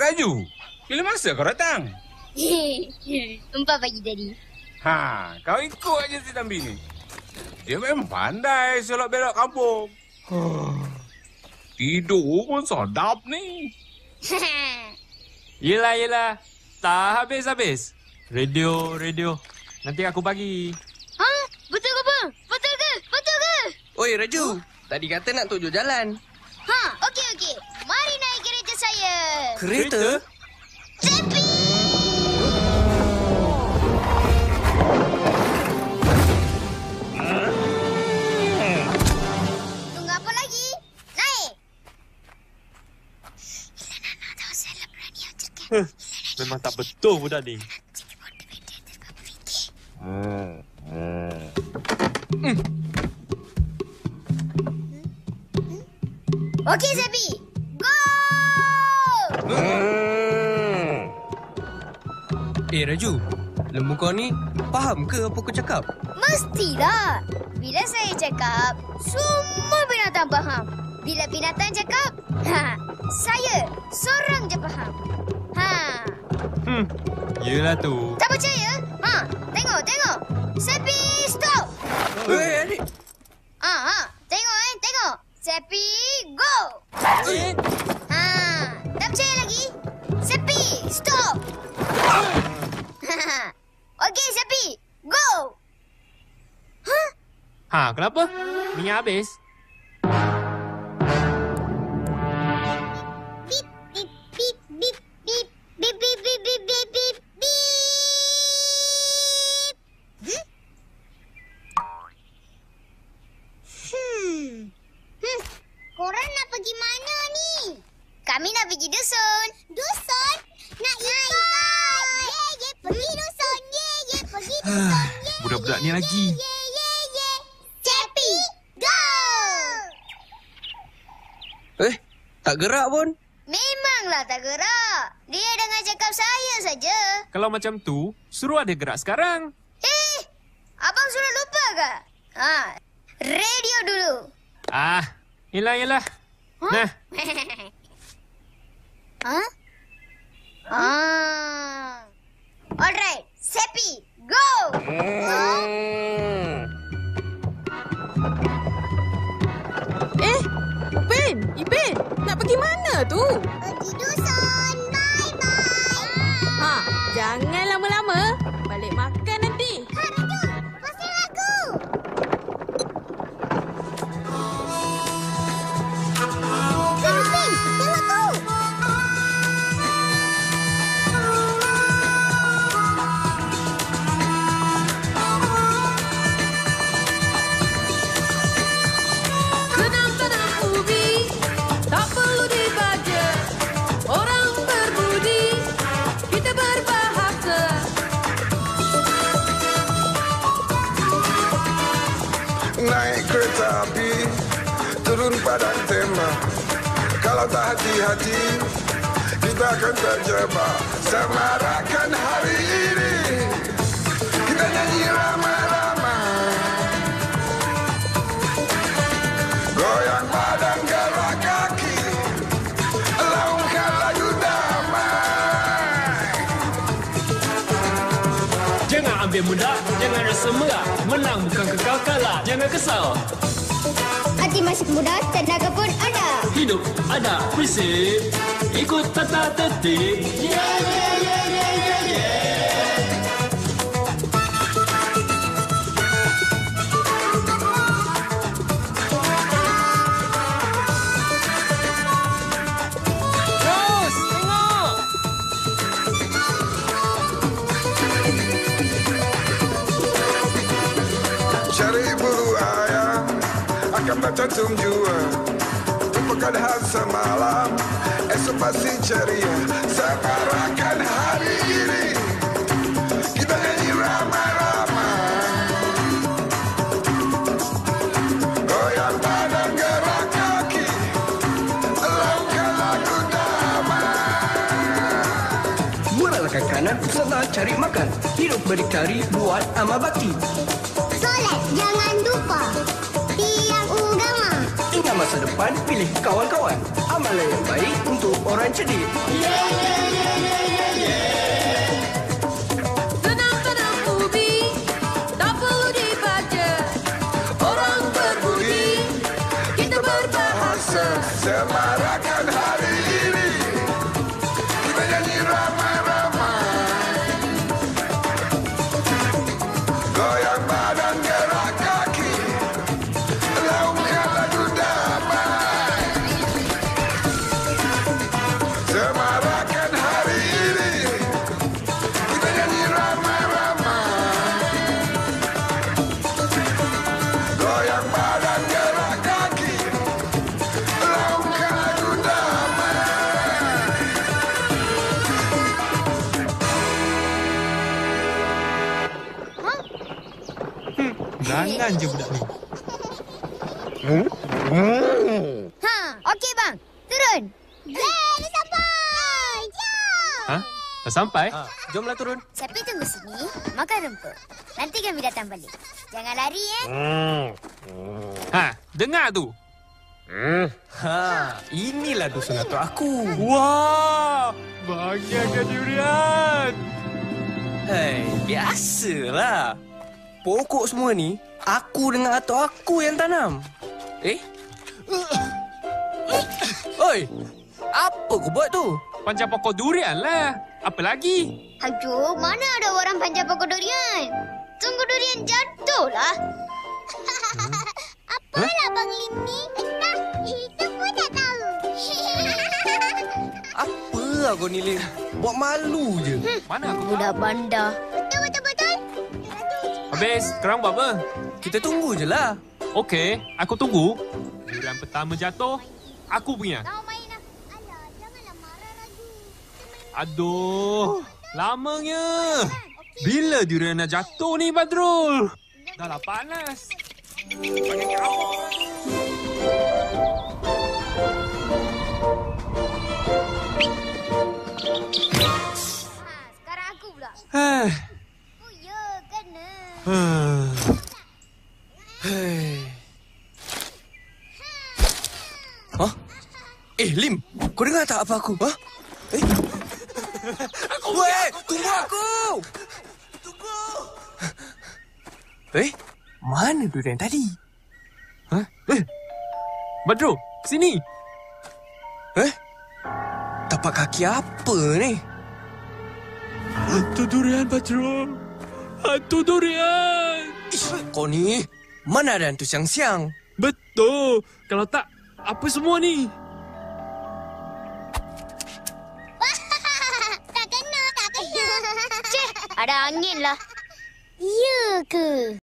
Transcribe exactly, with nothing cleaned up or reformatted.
Raju, bila masa kau datang? Empat pagi tadi. Ha, kau ikut aja si Tambi ni. Dia memang pandai selok belok kampung. Tidur pun sedap ni. Yelah, yelah. Tak habis-habis. Radio, radio. Nanti aku bagi. Ha? Betul ke bang? Betul ke? Betul ke? Oi, Raju. Huh? Tadi kata nak tunjuk jalan. Ha, okey, okey. Mari naik kereta saya. Kereta? Cepi! Tunggu apa lagi? Naik! Ilana tahu saya berani ajarkan. Memang tak betul budak ni. Hmm. Hmm. Hmm. Okey, Zepi. Go! Hmm. Eh, Raju. Lembu kau ni faham ke apa aku cakap? Mestilah. Bila saya cakap, semua binatang faham. Bila binatang cakap, ha, saya seorang je faham. Ha. Hmm, yelah tu. Tak percaya? Ha, tengok, tengok. Zepi, stop. Hei, adik. Ha, ha, tengok eh, tengok. Zepi, go. Eh. Ha, tak percaya lagi? Zepi, stop. Okey, Zepi, go. Huh? Ha, kenapa? Minyak habis? Bip, bip, bip, bip, bip, bip, bip, bip, bip, bip, bip, bip. Hmm? Hmm. Hmm. Korang nak pergi mana ni? Kami nak pergi dusun. Dusun? Nak ikut. Ye, ye, pergi dusun. Ye, ye, pergi dusun. Ye, Budak-budak ni ye, lagi. Ye, ye, ye. Cepi, go! Eh, tak gerak pun. Memanglah tak gerak. Dia dengan cakap saya saja. Kalau macam tu, suruh ada gerak sekarang. Eh, abang sudah lupa ke? Ha, radio dulu. Ah, yelah, yelah. Huh? Nah, Ha? Ah. Alright, Sepi, go! Hmm. Eh, Ipin, Ipin, nak pergi mana tu? Pergi dusun, bye-bye. Ha, jangan lama-lama. Balik makan nanti. Ha, Raju, pasal lagu. Ipin, tengok tu. Senang-senang ubi, tak perlu dibaca. Orang berbudi, kita berbahasa. Naik kereta api, turun padang tembak. Kalau tak hati-hati, kita akan terjebak. Semarakkan hari ini, kita nyanyi ramai-ramai. Goyang badan, gerak kaki, laungkan lagu damai. jangan ambil mudah, jangan rasa merah. Menang bukan kekal kalah, jangan kesal. Hati masih muda, tenaga pun ada. Hidup ada prinsip, ikut tata tertib. Yeah, yeah, yeah, yeah, yeah, yeah. Terus, tengok. Cari bulu ayam akan bercantum jua. Lupakan hal semalam, esok pasti ceria. Semarakkan hari ini, kita nyanyi ramai-ramai. Goyang badan, gerak kaki, laungkan lagu damai. Muralkan kanan serta cari makan. Hidup berdikari, buat amal bakti. Solat, jangan lupa. Tiang agama. Ingat masa depan, pilih kawan-kawan. Amalan yang baik untuk orang cerdik. Tenang-tenang ubi, tak perlu dibaca. Orang berbudi, kita berbahasa. Semarakkan hari ini, kita nyanyi ramai-ramai. Goyang badan, gerak kaki, laungkan lagu damai. Semarakkan hari ini, kita nyanyi ramai-ramai. Goyang badan, gerak kaki, laungkan lagu damai. Jangan je budak ni. Ha, okey bang. Turun. Yeay, dah sampai. Jom. Ha? Dah sampai? Ha, jomlah turun. Siapa tunggu sini, makan rumput. Nanti kami datang balik. Jangan lari, eh. Ha, dengar tu. Ha, inilah dusun atuk aku. Wah, bahagiakan durian. Hei, biasalah. Pokok semua ni, aku dengan atuk aku yang tanam. Eh? Oi, apa kau buat tu? Panjang pokok durian lah. Apa lagi? Aduh, mana ada orang panjat pokok durian? Tunggu durian jatuh lah. Apalah Bang Lim ni? Entah, itu pun tak tahu. Apa lah kau ni, Lim? Buat malu je. Mana aku tahu? Budak bandar. Betul, betul, betul. Habis, sekarang buat apa? Kita tunggu je lah. Okey, aku tunggu. Durian pertama jatuh, aku punya. Kau main lah. Alah, janganlah marah lagi. Aduh, lamanya. Bila durian nak jatuh ni, Badrul? Dah lah panas. Pakai kapur lagi. Ha, sekarang aku pula. Hah. Oh ya, kena. Hah. Hei. Hah? Eh, Lim, kau dengar tak apa aku? Hah? Eh? Weh, tunggu aku! Tunggu! Eh, mana durian tadi? Hah? Eh, Badrul, sini. Eh? Tapak kaki apa ni? Hantu durian, Badrul. Hantu durian. Ish, kau ni, mana ada hantu siang-siang? Betul. Kalau tak, apa semua ni? Tak kena, tak kena. Cih, ada angin lah. Ya ke?